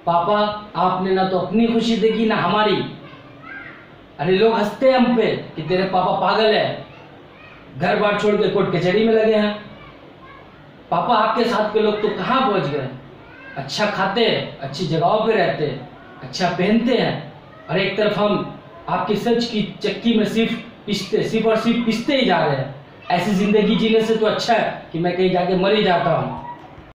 पापा आपने ना तो अपनी खुशी देखी ना हमारी। अरे लोग हंसते हैं हम पे कि तेरे पापा पागल है, घर बार छोड़ के कोर्ट कचहरी में लगे हैं। पापा आपके साथ के लोग तो कहाँ पहुंच गए, अच्छा खाते हैं, अच्छी जगहों पे रहते हैं, अच्छा पहनते हैं, और एक तरफ हम आपकी सच की चक्की में सिर्फ पिसते ही जा रहे हैं। ऐसी जिंदगी जीने से तो अच्छा है कि मैं कहीं जाके मर ही जाता हूँ।